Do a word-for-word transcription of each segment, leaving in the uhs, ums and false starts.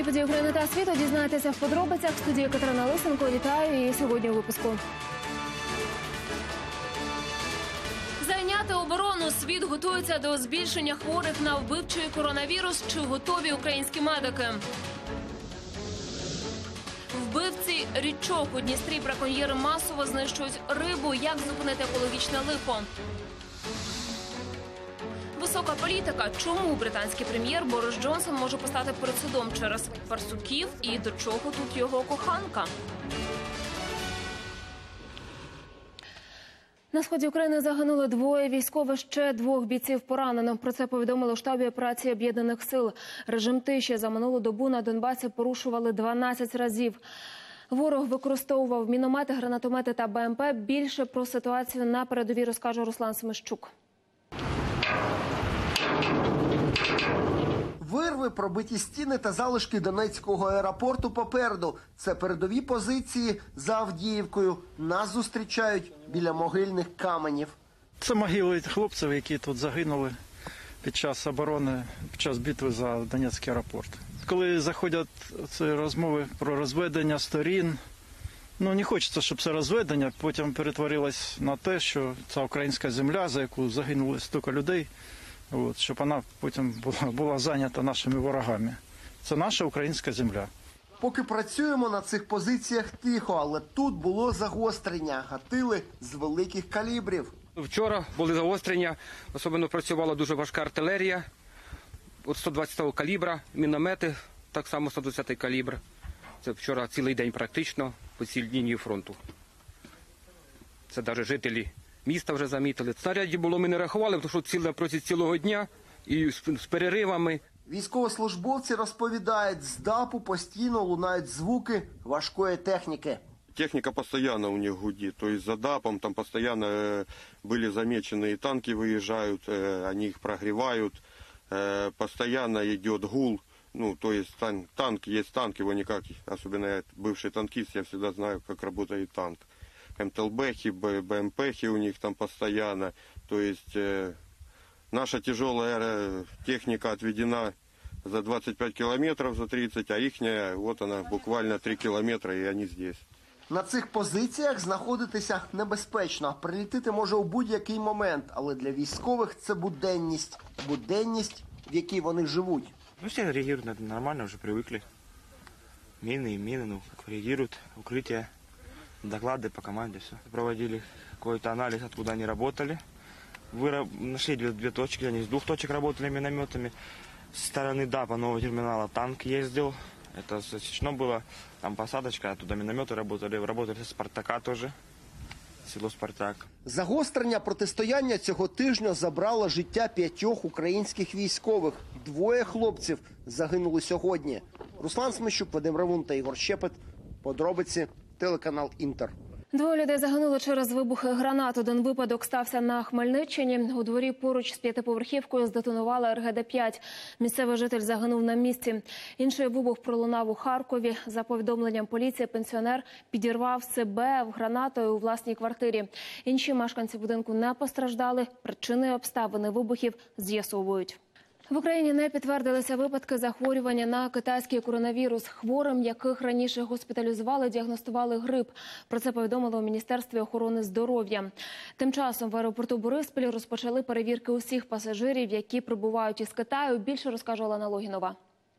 події України та світу дізнаєтеся в подробицях. В студії Катерина Лисенко. Вітаю її сьогодні у випуску. Зайняти оборону. Світ готується до збільшення хворих на вбивчий коронавірус. Чи готові українські медики? Вбивці річок у Дністрі браконьєри масово знищують рибу. Як зупинити екологічне лихо? Висока політика. Чому британський прем'єр Борис Джонсон може постати перед судом через парсуків і до чого тут його коханка? На сході України загинули двоє військових, ще двох бійців поранено. Про це повідомили у штабі операції Об'єднаних сил. Режим тиші за минулу добу на Донбасі порушували дванадцять разів. Ворог використовував міномети, гранатомети та БМП. Більше про ситуацію на передовій розкаже Руслан Семищук. Вирви, пробиті стіни та залишки Донецького аеропорту попереду. Це передові позиції за Авдіївкою. Нас зустрічають біля могильних каменів. Це могили хлопців, які тут загинули під час оборони, під час битви за Донецький аеропорт. Коли заходять ці розмови про розведення сторін, ну не хочеться, щоб це розведення потім перетворилось на те, що це українська земля, за яку загинули стільки людей. От, щоб вона потім була, була зайнята нашими ворогами. Це наша українська земля. Поки працюємо на цих позиціях тихо, але тут було загострення. Гатили з великих калібрів. Вчора були загострення, особливо працювала дуже важка артилерія, от сто двадцятого калібра, міномети, так само сто двадцятий калібр. Це вчора цілий день практично по цій лінії фронту. Це навіть жителі міста вже замітили. Снарядів було ми не рахували, тому що ціле протягом цілого дня і з переривами. Військовослужбовці розповідають, з ДАПу постійно лунають звуки важкої техніки. Техника постоянно у них гудит, то есть за ДАПом там постоянно э, были замечены и танки выезжают, э, они их прогревают, э, постоянно идет гул, ну то есть тан танк, есть танк, его никак, особенно я бывший танкист, я всегда знаю, как работает танк. МТЛБхи, БМПхи у них там постоянно, то есть э, наша тяжелая техника отведена за двадцать пять километров, за тридцать, а ихняя, вот она, буквально три километра, и они здесь. На цих позиціях знаходитися небезпечно. Прилітити може у будь-який момент, але для військових це буденність. Буденність, в якій вони живуть. Ну, все реагируют нормально, уже привыкли. Мины и мины, ну, как реагируют, укрытия, доклады по команде, все. Проводили какой-то анализ, откуда они работали. Вы нашли две, две точки, они с двух точек работали минометами. С стороны ДАПа нового терминала танк ездил. Это засечено было, там посадочка, оттуда минометы работали, работали со Спартака тоже, село Спартак. Загострення протистояння цього тижня забрало життя п'ятьох українських військових. Двоє хлопців загинули сьогодні. Руслан Семищук, Вадим Ревун та Ігор Щепет. Подробиці, телеканал Інтер. Двоє людей загинули через вибухи гранат. Один випадок стався на Хмельниччині. У дворі поруч з п'ятиповерхівкою здетонувала ер ге де п'ять. Місцевий житель загинув на місці. Інший вибух пролунав у Харкові. За повідомленням поліції, пенсіонер підірвав себе гранатою у власній квартирі. Інші мешканці будинку не постраждали. Причини і обставини вибухів з'ясовують. В Україні не підтвердилися випадки захворювання на китайський коронавірус. Хворим, яких раніше госпіталізували, діагностували грип. Про це повідомили у Міністерстві охорони здоров'я. Тим часом в аеропорту Бориспіль розпочали перевірки усіх пасажирів, які прибувають із Китаю. Більше розкаже Олена Логінова.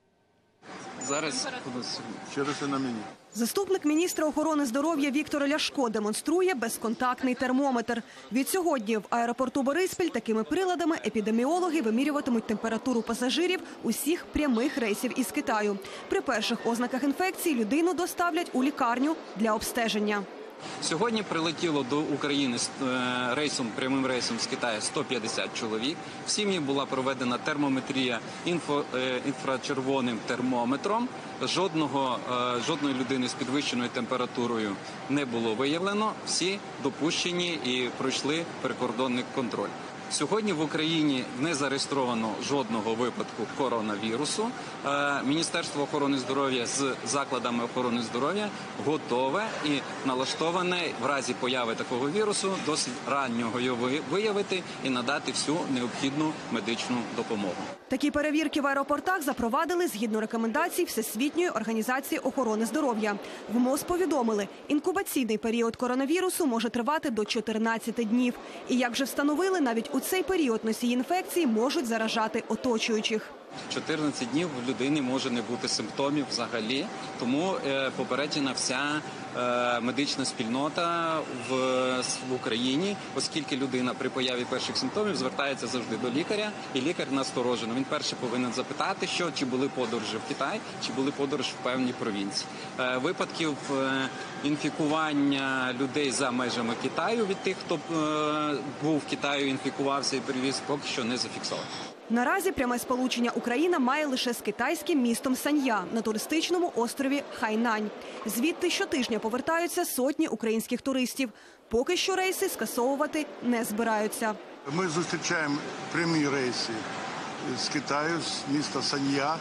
Зараз через на мені. Заступник міністра охорони здоров'я Віктор Ляшко демонструє безконтактний термометр. Відсьогодні в аеропорту Бориспіль такими приладами епідеміологи вимірюватимуть температуру пасажирів усіх прямих рейсів із Китаю. При перших ознаках інфекції людину доставлять у лікарню для обстеження. Сьогодні прилетіло до України з рейсом, прямим рейсом з Китаю сто п'ятдесят чоловік. В сім'ї була проведена термометрія інфо, інфрачервоним термометром. Жодного, жодної людини з підвищеною температурою не було виявлено. Всі допущені і пройшли прикордонний контроль. Сьогодні в Україні не зареєстровано жодного випадку коронавірусу. Е, Міністерство охорони здоров'я з закладами охорони здоров'я готове і налаштоване в разі появи такого вірусу досить раннього його виявити і надати всю необхідну медичну допомогу. Такі перевірки в аеропортах запровадили згідно рекомендацій Всесвітньої організації охорони здоров'я. В МОЗ повідомили, інкубаційний період коронавірусу може тривати до чотирнадцяти днів. І як вже встановили, навіть у цей період носії інфекції можуть заражати оточуючих. чотирнадцять днів в людини може не бути симптомів взагалі, тому е, попереджена вся е, медична спільнота в, в Україні, оскільки людина при появі перших симптомів звертається завжди до лікаря, і лікар насторожено. Він перше повинен запитати, що чи були подорожі в Китай, чи були подорожі в певній провінції. Е, випадків е, інфікування людей за межами Китаю від тих, хто е, був в Китаї, інфікувався і перевіз, поки що не зафіксовано. Наразі пряме сполучення Україна має лише з китайським містом Сан'я на туристичному острові Хайнань. Звідти щотижня повертаються сотні українських туристів. Поки що рейси скасовувати не збираються. Ми зустрічаємо прямі рейси з Китаю, з міста Сан'я.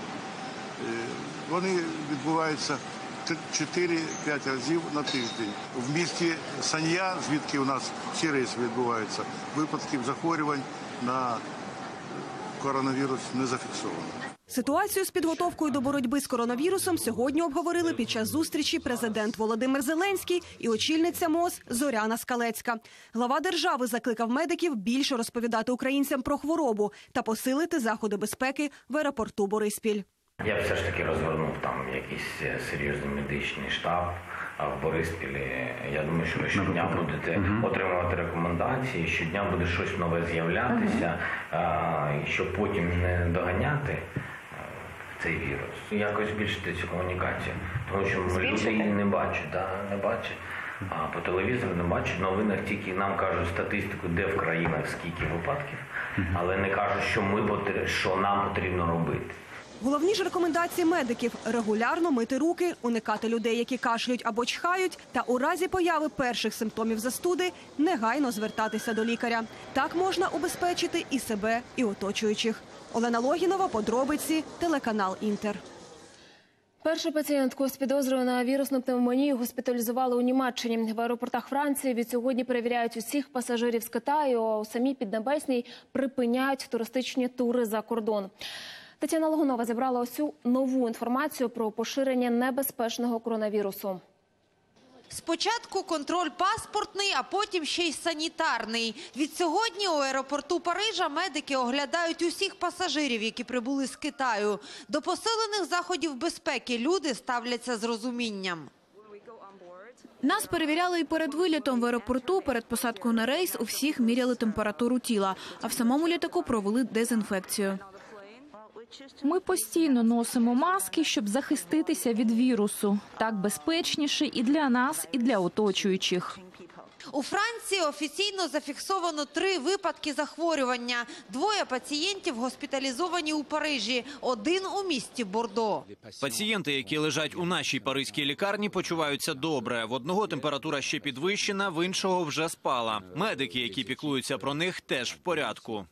Вони відбуваються чотири-п'ять разів на тиждень. В місті Сан'я, звідки у нас всі рейси відбуваються, випадків захворювань на коронавірус не зафіксовано. Ситуацію з підготовкою до боротьби з коронавірусом сьогодні обговорили під час зустрічі президент Володимир Зеленський і очільниця МОЗ Зоряна Скалецька. Глава держави закликав медиків більше розповідати українцям про хворобу та посилити заходи безпеки в аеропорту Бориспіль. Я все ж таки розгорнув там якийсь серйозний медичний штаб в Бориспілі. Я думаю, що ви щодня будете отримувати рекомендації, щодня буде щось нове з'являтися, і щоб потім не доганяти цей вірус. Якось збільшити цю комунікацію, тому що люди її не бачать, да, не бачать. А по телевізору не бачать, в новинах тільки нам кажуть статистику, де в країнах скільки випадків, але не кажуть, що, ми, що нам потрібно робити. Головні ж рекомендації медиків – регулярно мити руки, уникати людей, які кашлюють або чхають, та у разі появи перших симптомів застуди негайно звертатися до лікаря. Так можна убезпечити і себе, і оточуючих. Олена Логінова, подробиці, телеканал «Інтер». Першу пацієнтку з підозрою на вірусну пневмонію госпіталізували у Німеччині. В аеропортах Франції відсьогодні перевіряють усіх пасажирів з Китаю, а у самій Піднебесній припиняють туристичні тури за кордон. Тетяна Логунова зібрала ось цю нову інформацію про поширення небезпечного коронавірусу. Спочатку контроль паспортний, а потім ще й санітарний. Відсьогодні у аеропорту Парижа медики оглядають усіх пасажирів, які прибули з Китаю. До посилених заходів безпеки люди ставляться з розумінням. Нас перевіряли і перед вилітом в аеропорту, перед посадкою на рейс у всіх міряли температуру тіла, а в самому літаку провели дезінфекцію. Ми постійно носимо маски, щоб захиститися від вірусу. Так безпечніше і для нас, і для оточуючих. У Франції офіційно зафіксовано три випадки захворювання. Двоє пацієнтів госпіталізовані у Парижі, один у місті Бордо. Пацієнти, які лежать у нашій паризькій лікарні, почуваються добре. В одного температура ще підвищена, в іншого вже спала. Медики, які піклуються про них, теж в порядку.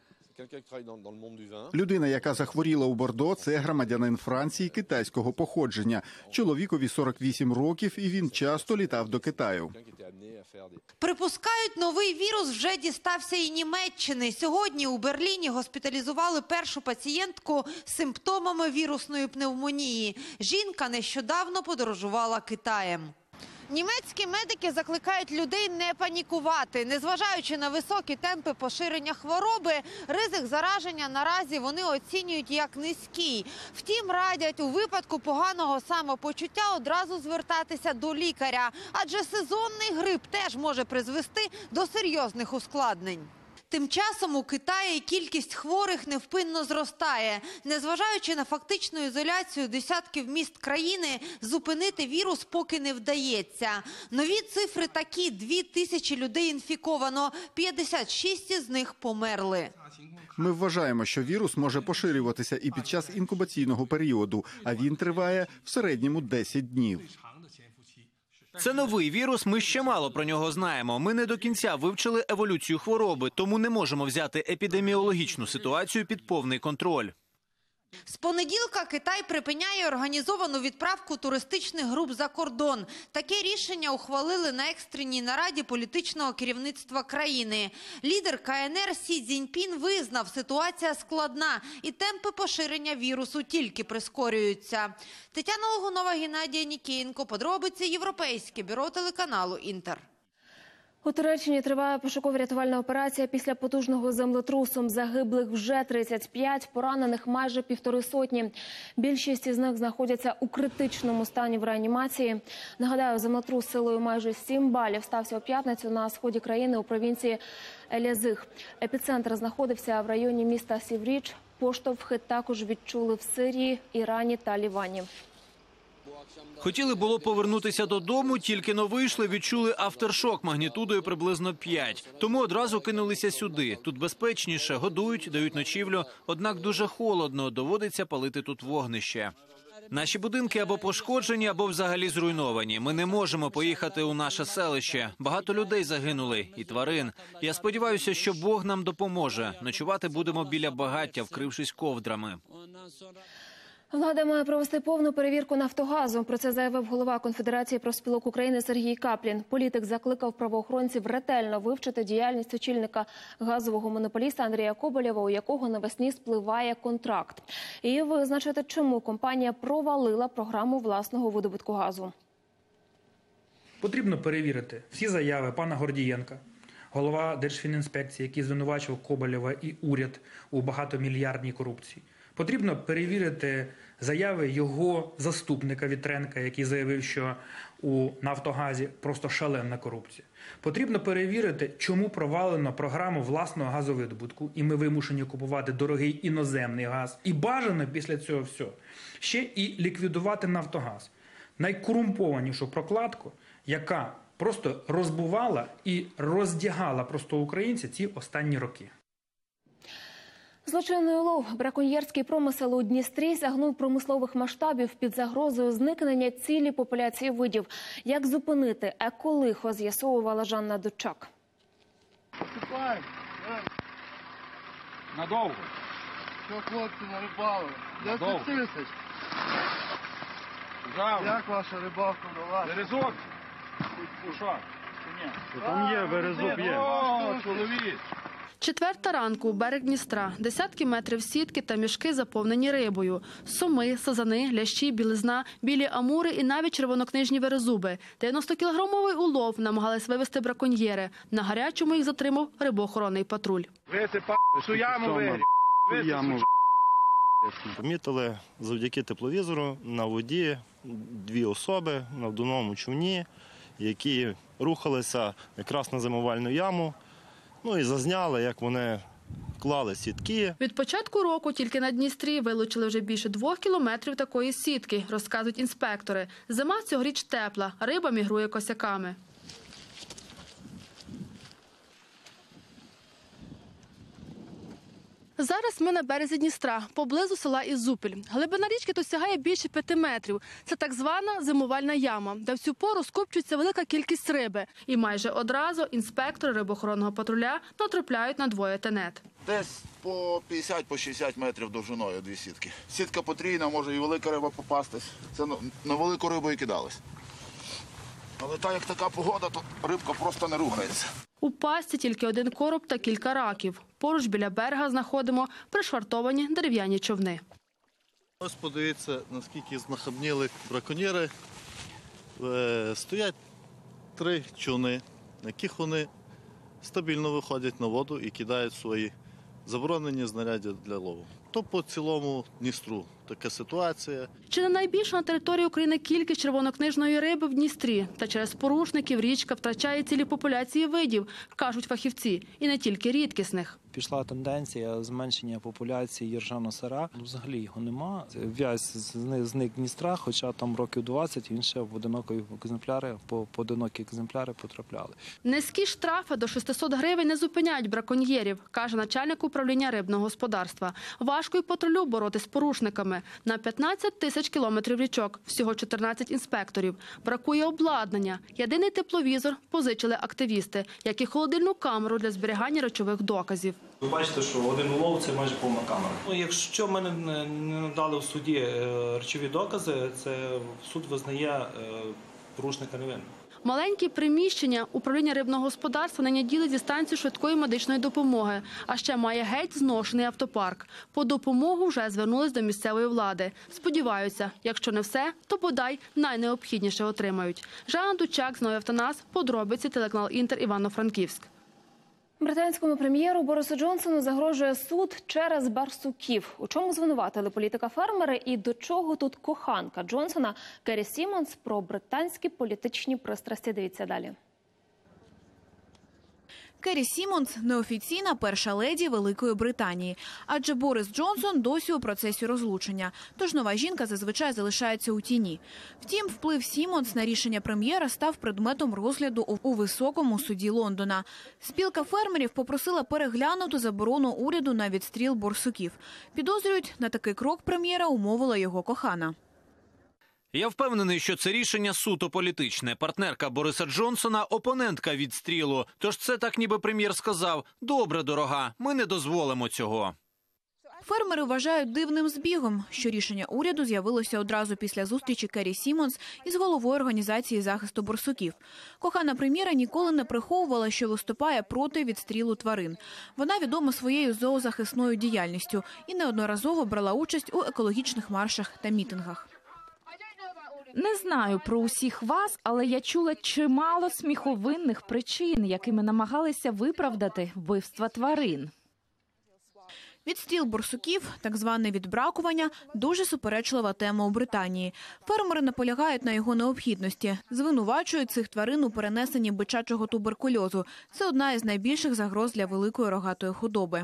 Людина, яка захворіла у Бордо, це громадянин Франції китайського походження. Чоловікові сорок вісім років, і він часто літав до Китаю. Припускають, новий вірус вже дістався і Німеччини. Сьогодні у Берліні госпіталізували першу пацієнтку з симптомами вірусної пневмонії. Жінка нещодавно подорожувала Китаєм. Німецькі медики закликають людей не панікувати. Незважаючи на високі темпи поширення хвороби, ризик зараження наразі вони оцінюють як низький. Втім, радять у випадку поганого самопочуття одразу звертатися до лікаря, адже сезонний грип теж може призвести до серйозних ускладнень. Тим часом у Китаї кількість хворих невпинно зростає. Незважаючи на фактичну ізоляцію десятків міст країни, зупинити вірус поки не вдається. Нові цифри такі – дві тисячі людей інфіковано, п'ятдесят шість із них померли. Ми вважаємо, що вірус може поширюватися і під час інкубаційного періоду, а він триває в середньому десять днів. Це новий вірус, ми ще мало про нього знаємо. Ми не до кінця вивчили еволюцію хвороби, тому не можемо взяти епідеміологічну ситуацію під повний контроль. З понеділка Китай припиняє організовану відправку туристичних груп за кордон. Таке рішення ухвалили на екстреній нараді політичного керівництва країни. Лідер ка ен ер Сі Цзіньпін визнав, ситуація складна і темпи поширення вірусу тільки прискорюються. Тетяна Логунова, Геннадій Нікієнко. Подробиці Європейське бюро телеканалу «Інтер». У Туреччині триває пошуково-рятувальна операція після потужного землетрусу. Загиблих вже тридцять п'ять, поранених майже півтори сотні. Більшість із них знаходяться у критичному стані в реанімації. Нагадаю, землетрус силою майже сім балів стався у п'ятницю на сході країни у провінції Елязиг. Епіцентр знаходився в районі міста Сівріч. Поштовхи також відчули в Сирії, Ірані та Лівані. Хотіли було повернутися додому, тільки но вийшли, відчули авторшок магнітудою приблизно п'ять. Тому одразу кинулися сюди. Тут безпечніше, годують, дають ночівлю, однак дуже холодно, доводиться палити тут вогнище. Наші будинки або пошкоджені, або взагалі зруйновані. Ми не можемо поїхати у наше селище. Багато людей загинули, і тварин. Я сподіваюся, що Бог нам допоможе. Ночувати будемо біля багаття, вкрившись ковдрами. Влада має провести повну перевірку «Нафтогазу». Про це заявив голова Конфедерації профспілок України Сергій Каплін. Політик закликав правоохоронців ретельно вивчити діяльність очільника газового монополіста Андрія Коболєва, у якого навесні спливає контракт. І визначити, чому компанія провалила програму власного видобутку газу. Потрібно перевірити всі заяви пана Гордієнка, голова Держфінінспекції, який звинувачував Коболєва і уряд у багатомільярдній корупції. Потрібно перевірити заяви його заступника Вітренка, який заявив, що у «Нафтогазі» просто шалена корупція. Потрібно перевірити, чому провалено програму власного газовидобутку, і ми вимушені купувати дорогий іноземний газ. І бажано після цього всього ще і ліквідувати «Нафтогаз». Найкорумпованішу прокладку, яка просто розбувала і роздягала просто українців ці останні роки. Злочинний улов, браконьєрський промисел у Дністрі сягнув промислових масштабів під загрозою зникнення цілі популяції видів. Як зупинити еколихо, з'ясовувала Жанна Дучак. Надовго. Що, хлопці, нарибали? Надовго. десять тисяч. Як ваша рибалка вдалася? Березок. Що? Там є, березок є. О, чоловік. Четверта ранку, берег Дністра. Десятки метрів сітки та мішки заповнені рибою. Соми, сазани, лящі, білизна, білі амури і навіть червонокнижні верезуби. дев'яностокілограмовий улов намагались вивезти браконьєри. На гарячому їх затримав рибоохоронний патруль. Висипав, цю яму вигрів. Помітили завдяки тепловізору на воді дві особи на вдувному човні, які рухалися якраз на зимувальну яму. Ну і зазняли, як вони клали сітки. Від початку року тільки на Дністрі вилучили вже більше двох кілометрів такої сітки, розказують інспектори. Зима цьогоріч тепла, риба мігрує косяками. Зараз ми на березі Дністра, поблизу села Ізупіль. Глибина річки тут сягає більше п'яти метрів. Це так звана зимувальна яма, де в цю пору скупчується велика кількість риби. І майже одразу інспектори рибоохоронного патруля натрапляють на двоє тенет. Десь по п'ятдесят по шістдесят метрів довжиною дві сітки. Сітка потрійна, може і велика риба попастись. Це на велику рибу і кидались. Але так як така погода, то рибка просто не рухається. У пастці тільки один короб та кілька раків. Поруч біля берега знаходимо пришвартовані дерев'яні човни. Ось подивіться, наскільки знахабніли браконьєри. Е, стоять три човни, на яких вони стабільно виходять на воду і кидають свої заборонені знаряддя для лову. То по цілому Дністру така ситуація. Чи не найбільша на території України кількість червонокнижної риби в Дністрі? Та через порушників річка втрачає цілі популяції видів, кажуть фахівці, і не тільки рідкісних. Пішла тенденція зменшення популяції іржаного сира. Взагалі його нема. В'язь зник Дністра, хоча там років двадцять він ще в одинокі екземпляри, по поодинокі екземпляри потрапляли. Низькі штрафи до шестисот гривень не зупиняють браконьєрів, каже начальник управління рибного господарства. Важко й патрулю боротись з порушниками. На п'ятнадцять тисяч кілометрів річок, всього чотирнадцять інспекторів. Бракує обладнання. Єдиний тепловізор позичили активісти, як і холодильну камеру для зберігання речових доказів. Ви бачите, що один улов – це майже повна камера. Ну, якщо мене не надали в суді речові докази, це суд визнає порушника невинним. Маленькі приміщення управління рибного господарства нині ділить зі станцією швидкої медичної допомоги, а ще має геть зношений автопарк. По допомогу вже звернулись до місцевої влади. Сподіваються, якщо не все, то бодай найнеобхідніше отримають. Жанна Дучак, Зной Автонас, подробиці, телеканал Інтер, Івано-Франківськ. Британському прем'єру Борису Джонсону загрожує суд через барсуків. У чому звинуватили політика-фермери і до чого тут коханка Джонсона Керрі Сімонс? Про британські політичні пристрасті дивіться далі. Керрі Сімонс – неофіційна перша леді Великої Британії. Адже Борис Джонсон досі у процесі розлучення. Тож нова жінка зазвичай залишається у тіні. Втім, вплив Сімонс на рішення прем'єра став предметом розгляду у Високому суді Лондона. Спілка фермерів попросила переглянути заборону уряду на відстріл борсуків. Підозрюють, на такий крок прем'єра умовила його кохана. Я впевнений, що це рішення суто політичне. Партнерка Бориса Джонсона – опонентка відстрілу. Тож це так ніби прем'єр сказав: «Добре, дорога, ми не дозволимо цього». Фермери вважають дивним збігом, що рішення уряду з'явилося одразу після зустрічі Керрі Сімонс із головою організації захисту борсуків. Кохана прем'єра ніколи не приховувала, що виступає проти відстрілу тварин. Вона відома своєю зоозахисною діяльністю і неодноразово брала участь у екологічних маршах та мітингах. Не знаю про усіх вас, але я чула чимало сміховинних причин, якими намагалися виправдати вбивства тварин. Відстріл борсуків, так зване відбракування – дуже суперечлива тема у Британії. Фермери наполягають на його необхідності. Звинувачують цих тварин у перенесенні бичачого туберкульозу. Це одна із найбільших загроз для великої рогатої худоби.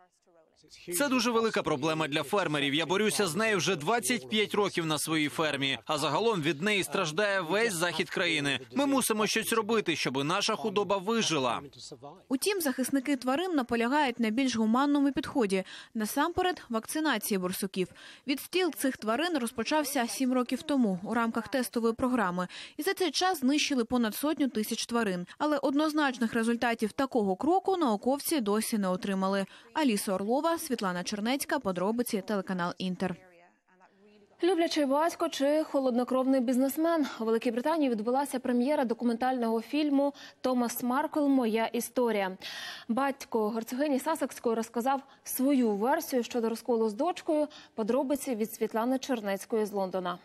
Це дуже велика проблема для фермерів. Я борюся з нею вже двадцять п'ять років на своїй фермі, а загалом від неї страждає весь захід країни. Ми мусимо щось робити, щоб наша худоба вижила. Утім, захисники тварин наполягають на більш гуманному підході. Насамперед, вакцинації борсуків. Відстріл цих тварин розпочався сім років тому у рамках тестової програми. І за цей час знищили понад сотню тисяч тварин. Але однозначних результатів такого кроку науковці досі не отримали. Аліса Орлова, Світлана Чернецька, подробиці, телеканал Інтер. Люблячий батько чи холоднокровний бізнесмен? У Великій Британії відбулася прем'єра документального фільму «Томас Маркл. Моя історія». Батько герцогині Сассекської розказав свою версію щодо розколу з дочкою. Подробиці від Світлани Чернецької з Лондона.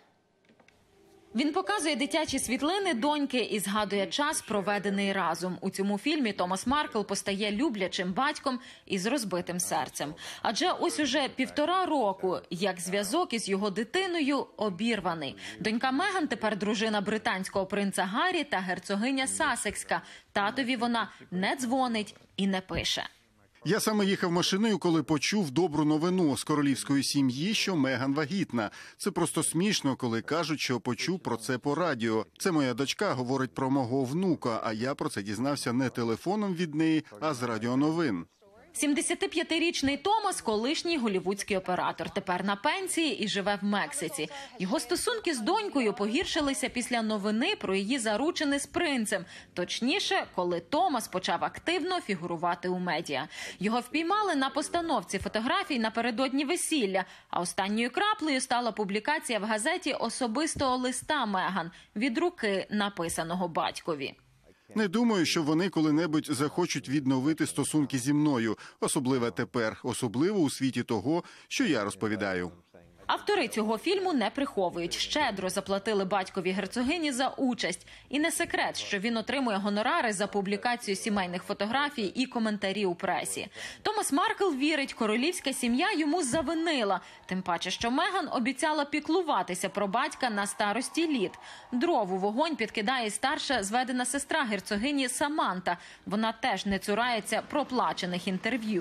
Він показує дитячі світлини доньки і згадує час, проведений разом. У цьому фільмі Томас Маркл постає люблячим батьком із розбитим серцем. Адже ось уже півтора року, як зв'язок із його дитиною обірваний. Донька Меган тепер дружина британського принца Гаррі та герцогиня Сассекська. Татові вона не дзвонить і не пише. Я саме їхав машиною, коли почув добру новину з королівської сім'ї, що Меган вагітна. Це просто смішно, коли кажуть, що почув про це по радіо. Це моя дочка говорить про мого внука, а я про це дізнався не телефоном від неї, а з радіоновин. сімдесятип'ятирічний Томас – колишній голівудський оператор. Тепер на пенсії і живе в Мексиці. Його стосунки з донькою погіршилися після новини про її заручини з принцем. Точніше, коли Томас почав активно фігурувати у медіа. Його впіймали на постановці фотографій напередодні весілля. А останньою краплею стала публікація в газеті особистого листа Меган від руки, написаного батькові. Не думаю, що вони коли-небудь захочуть відновити стосунки зі мною. Особливо тепер. Особливо у світі того, що я розповідаю. Автори цього фільму не приховують. Щедро заплатили батькові герцогині за участь. І не секрет, що він отримує гонорари за публікацію сімейних фотографій і коментарі у пресі. Томас Маркл вірить, королівська сім'я йому завинила. Тим паче, що Меган обіцяла піклуватися про батька на старості літ. Дров у вогонь підкидає старша зведена сестра герцогині Саманта. Вона теж не цурається проплачених інтерв'ю.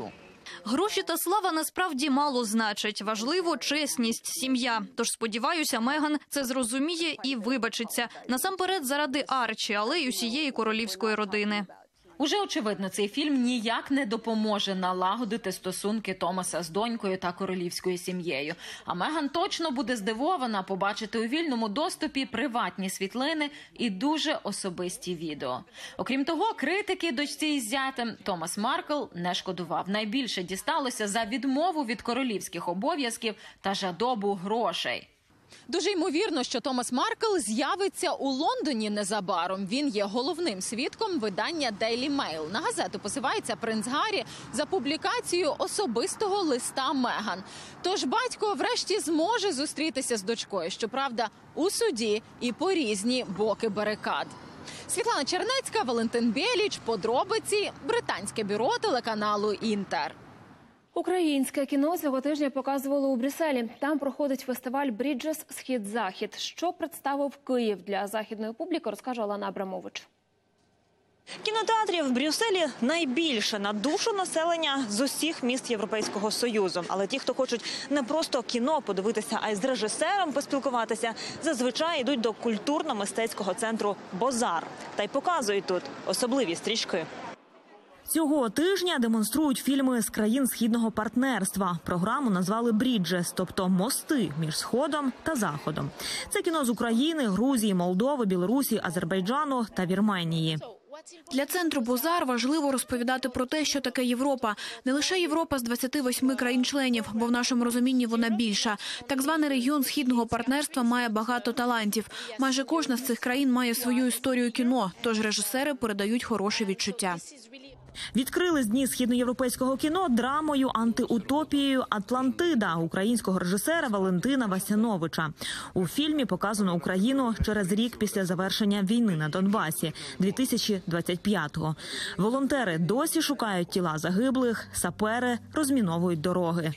Гроші та слава насправді мало значать. Важливо чесність, сім'я. Тож, сподіваюся, Меган це зрозуміє і вибачиться. Насамперед заради Арчі, але й усієї королівської родини. Уже очевидно, цей фільм ніяк не допоможе налагодити стосунки Томаса з донькою та королівською сім'єю. А Меган точно буде здивована побачити у вільному доступі приватні світлини і дуже особисті відео. Окрім того, критики дочці із зятем Томас Маркл не шкодував. Найбільше дісталося за відмову від королівських обов'язків та жадобу грошей. Дуже ймовірно, що Томас Маркл з'явиться у Лондоні незабаром. Він є головним свідком видання Daily Mail. На газету посилається принц Гаррі за публікацією особистого листа Меган. Тож батько врешті зможе зустрітися з дочкою, щоправда, у суді і по різні боки барикад. Світлана Чернецька, Валентин Біліч, подробиці, британське бюро телеканалу «Інтер». Українське кіно цього тижня показувало у Брюсселі. Там проходить фестиваль «Бріджес. Схід-Захід». Що представив Київ для західної публіки, розкаже Олена Абрамович. Кінотеатрів в Брюсселі найбільше на душу населення з усіх міст Європейського Союзу. Але ті, хто хочуть не просто кіно подивитися, а й з режисером поспілкуватися, зазвичай йдуть до культурно-мистецького центру «Бозар». Та й показують тут особливі стрічки. Цього тижня демонструють фільми з країн Східного партнерства. Програму назвали «Бріджес», тобто «Мости» між Сходом та Заходом. Це кіно з України, Грузії, Молдови, Білорусі, Азербайджану та Вірменії. Для центру «Бозар» важливо розповідати про те, що таке Європа. Не лише Європа з двадцяти восьми країн-членів, бо в нашому розумінні вона більша. Так званий регіон Східного партнерства має багато талантів. Майже кожна з цих країн має свою історію кіно, тож режисери передають хороше відчуття. Відкрили з дні східноєвропейського кіно драмою антиутопією «Атлантида» українського режисера Валентина Васяновича. У фільмі показано Україну через рік після завершення війни на Донбасі дві тисячі двадцять п'ятого. Волонтери досі шукають тіла загиблих, сапери розміновують дороги.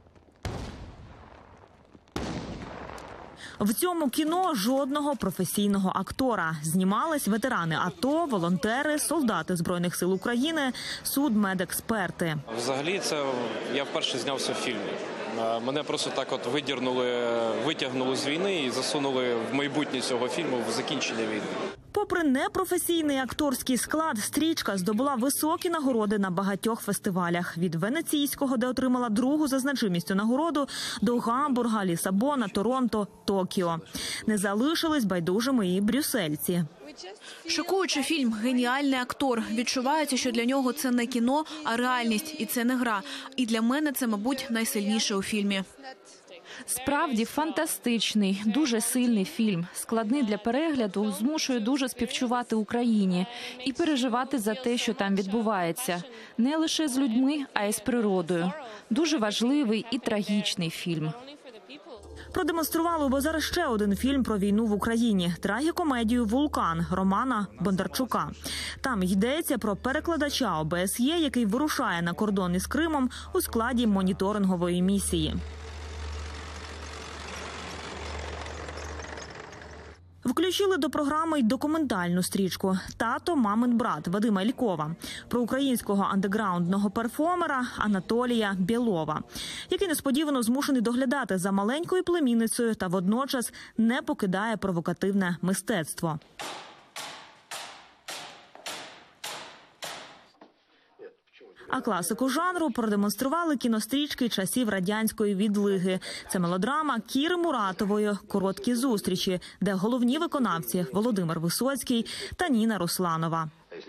В цьому кіно жодного професійного актора. Знімались ветерани АТО, волонтери, солдати Збройних сил України, судмедексперти. Взагалі, це я вперше знявся в фільмі. Мене просто так от видірнули, витягнули з війни і засунули в майбутнє цього фільму, в закінчення війни. Попри непрофесійний акторський склад, стрічка здобула високі нагороди на багатьох фестивалях. Від Венеційського, де отримала другу за значимістю нагороду, до Гамбурга, Лісабона, Торонто, Токіо. Не залишились байдужими і брюссельці. Шокуючий фільм, геніальний актор. Відчувається, що для нього це не кіно, а реальність. І це не гра. І для мене це, мабуть, найсильніше у фільмі. Справді фантастичний, дуже сильний фільм. Складний для перегляду, змушує дуже співчувати Україні і переживати за те, що там відбувається. Не лише з людьми, а й з природою. Дуже важливий і трагічний фільм. Продемонстрували у Бозар ще один фільм про війну в Україні – трагікомедію «Вулкан» Романа Бондарчука. Там йдеться про перекладача О Б С Є, який вирушає на кордон із Кримом у складі моніторингової місії. Включили до програми й документальну стрічку «Тато, мамин брат» Вадима Ількова про українського андеграундного перформера Анатолія Білова, який несподівано змушений доглядати за маленькою племінницею та водночас не покидає провокативне мистецтво. А класику жанру продемонстрували кінострічки часів радянської відлиги. Це мелодрама Кіри Муратової «Короткі зустрічі», де головні виконавці Володимир Висоцький та Ніна Русланова.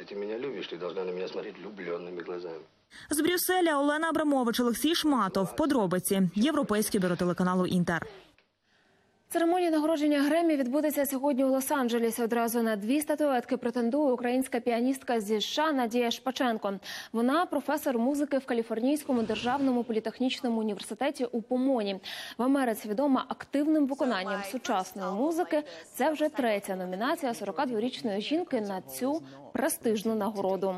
З Брюсселя Олена Абрамович, Олексій Шматов. Подробиці. Європейське бюро телеканалу «Інтер». Церемонія нагородження Греммі відбудеться сьогодні у Лос-Анджелесі. Одразу на дві статуетки претендує українська піаністка зі США Надія Шпаченко. Вона професор музики в Каліфорнійському державному політехнічному університеті у Помоні. В Америці відома активним виконанням сучасної музики. Це вже третя номінація сорокадворічної жінки на цю престижну нагороду.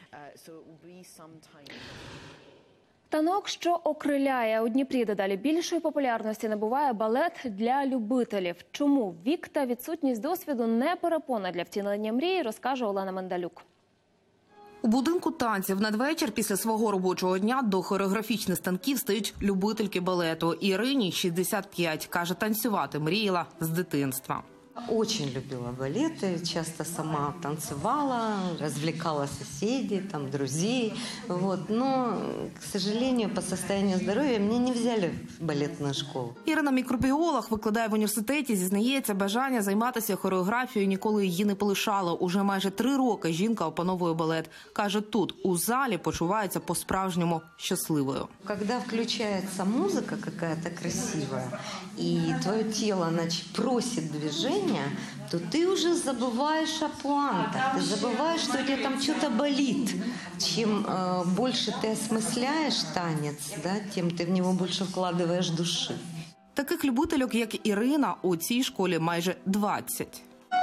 Танок, що окриляє. У Дніпрі дедалі більшої популярності набуває балет для любителів. Чому вік та відсутність досвіду не перепона для втілення мрії, розкаже Олена Мендалюк. У будинку танців надвечір після свого робочого дня до хореографічних станків стають любительки балету. Ірині шістдесят п'ять. Каже, танцювати мріяла з дитинства. Очень любила балеты, часто сама танцевала, развлекала соседей, там, друзей. Вот. Но, к сожалению, по состоянию здоровья меня не взяли в балетную школу. Ірина мікробіолог, викладає в університеті, зізнається, бажання займатися хореографією ніколи її не полишало. Уже майже три роки жінка опановує балет. Каже, тут, у залі, почувається по-справжньому щасливою. Когда включается музыка какая-то красивая, и твое тело, значит, просит движения, то ты уже забываешь о пуантах, ты забываешь, что у тебя там что-то болит. Чем э, больше ты осмысляешь танец, да, тем ты в него больше вкладываешь души. Таких любительок, як Ірина, у цій школі майже двадцять.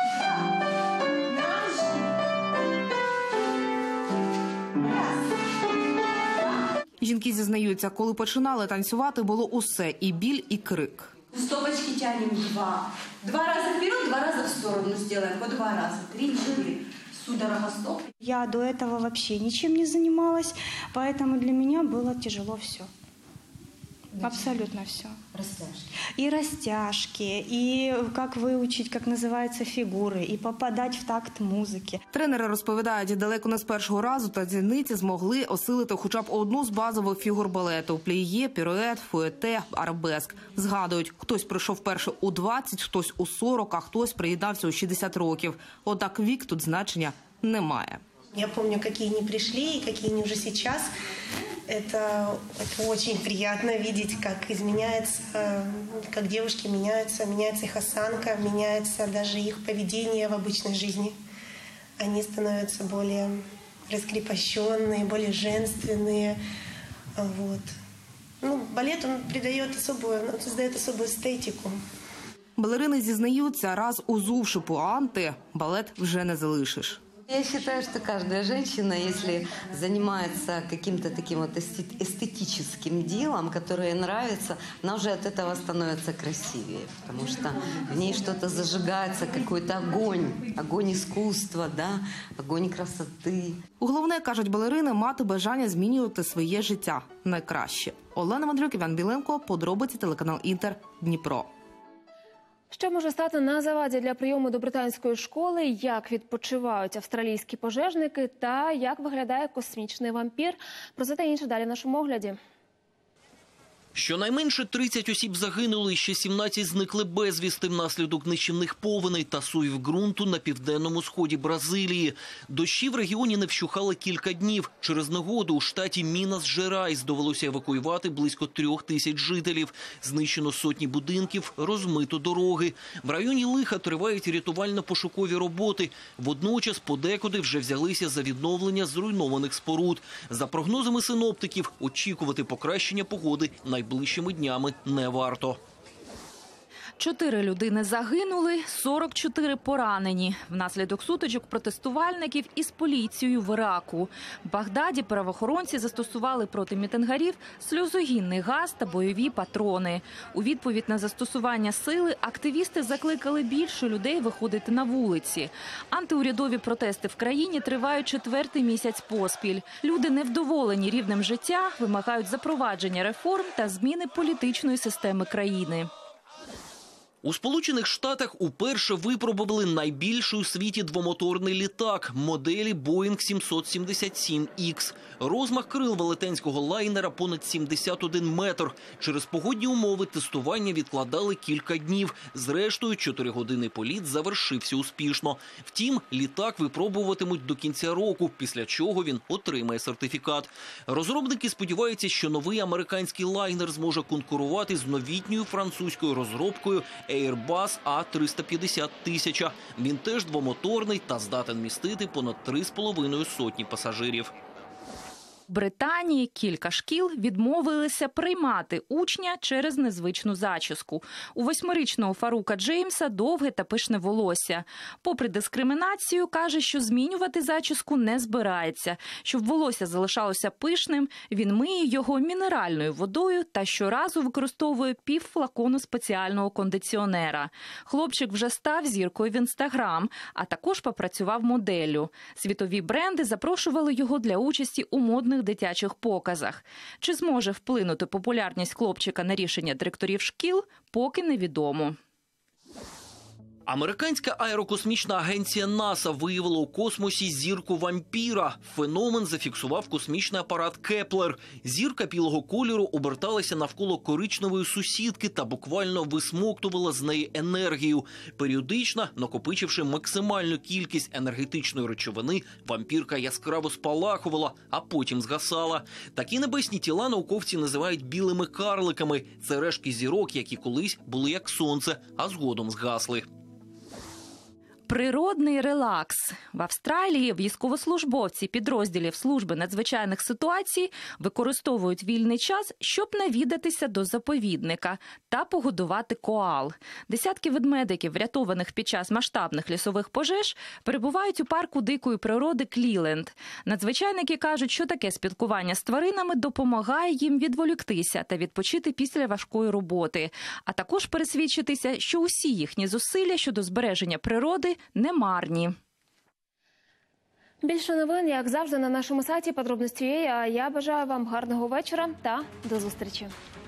Жінки зізнаються, коли починали танцювати, було усе – і біль, і крик. Стопочки тянем два. Два раза вперед, два раза в сторону сделаем. По два раза. Три, четыре. Судорога стоп. Я до этого вообще ничем не занималась, поэтому для меня было тяжело все. Абсолютно все. Растяжки. И растяжки, и как выучить, как называются фигуры, и попадать в такт музыки. Тренери розповідають, далеко не з першого разу танцівниці змогли осилити хоча б одну з базових фігур балету – пліє, пірует, фуете, арабеск. Згадують, хтось прийшов вперше у двадцять, хтось у сорок, а хтось приєднався у шістдесят років. Однак вік тут значення немає. Я помню, какие они пришли и какие они уже сейчас. Это, это очень приятно видеть, как изменяется, как девушки меняются, меняется их осанка, меняется даже их поведение в обычной жизни. Они становятся более раскрепощенные, более женственные. Вот. Ну, балет, он придает особую, он создает особую эстетику. Балерини зізнаються, раз узувши пуанти, балет вже не залишиш. Я считаю, что каждая женщина, если занимается каким-то таким вот эстетическим делом, которое ей нравится, она уже от этого становится красивее, потому что в ней что-то зажигается, какой-то огонь, огонь искусства, да, огонь красоты. Головне, кажуть балерини, мати бажання змінювати своє життя найкраще. Олена Мандрюк, Іван Біленко, подробиці, телеканал Інтер, Дніпро. Що може стати на заваді для прийому до британської школи, як відпочивають австралійські пожежники та як виглядає космічний вампір? Про це та інше далі в нашому огляді. Щонайменше тридцять осіб загинули, ще сімнадцять зникли безвісти внаслідок нищівних повеней та суїв ґрунту на південному сході Бразилії. Дощі в регіоні не вщухали кілька днів. Через негоду у штаті Мінас-Жерайс довелося евакуювати близько трьох тисяч жителів. Знищено сотні будинків, розмито дороги. В районі Лиха тривають рятувально-пошукові роботи. Водночас подекуди вже взялися за відновлення зруйнованих споруд. За прогнозами синоптиків, очікувати покращення погоди найближчими найближчими днями не варто. Чотири людини загинули, сорок чотири поранені внаслідок сутичок протестувальників із поліцією в Іраку. В Багдаді правоохоронці застосували проти мітингарів сльозогінний газ та бойові патрони. У відповідь на застосування сили активісти закликали більше людей виходити на вулиці. Антиурядові протести в країні тривають четвертий місяць поспіль. Люди невдоволені рівнем життя, вимагають запровадження реформ та зміни політичної системи країни. У Сполучених Штатах уперше випробували найбільший у світі двомоторний літак моделі Боїнг сімсот сімдесят сім ікс. Розмах крил велетенського лайнера понад сімдесят один метр. Через погодні умови тестування відкладали кілька днів. Зрештою, чотиригодинний політ завершився успішно. Втім, літак випробуватимуть до кінця року, після чого він отримає сертифікат. Розробники сподіваються, що новий американський лайнер зможе конкурувати з новітньою французькою розробкою Airbus А триста п'ятдесят тисяча. Він теж двомоторний та здатен містити понад три з половиною сотні пасажирів. В Британії кілька шкіл відмовилися приймати учня через незвичну зачіску. У восьмирічного Фарука Джеймса довге та пишне волосся. Попри дискримінацію, каже, що змінювати зачіску не збирається. Щоб волосся залишалося пишним, він миє його мінеральною водою та щоразу використовує пів флакону спеціального кондиціонера. Хлопчик вже став зіркою в Інстаграм, а також попрацював моделлю. Світові бренди запрошували його для участі у модних дитячих показах. Чи зможе вплинути популярність хлопчика на рішення директорів шкіл, поки невідомо. Американська аерокосмічна агенція НАСА виявила у космосі зірку-вампіра. Феномен зафіксував космічний апарат Кеплер. Зірка білого кольору оберталася навколо коричневої сусідки та буквально висмоктувала з неї енергію. Періодично, накопичивши максимальну кількість енергетичної речовини, вампірка яскраво спалахувала, а потім згасала. Такі небесні тіла науковці називають білими карликами. Це рештки зірок, які колись були як сонце, а згодом згасли. Природний релакс. В Австралії військовослужбовці підрозділів служби надзвичайних ситуацій використовують вільний час, щоб навідатися до заповідника та погодувати коал. Десятки ведмедиків, врятованих під час масштабних лісових пожеж, перебувають у парку дикої природи Кліленд. Надзвичайники кажуть, що таке спілкування з тваринами допомагає їм відволіктися та відпочити після важкої роботи, а також пересвідчитися, що усі їхні зусилля щодо збереження природи немарні. Більше новин, як завжди, на нашому сайті подробності. А я бажаю вам гарного вечора та до зустрічі.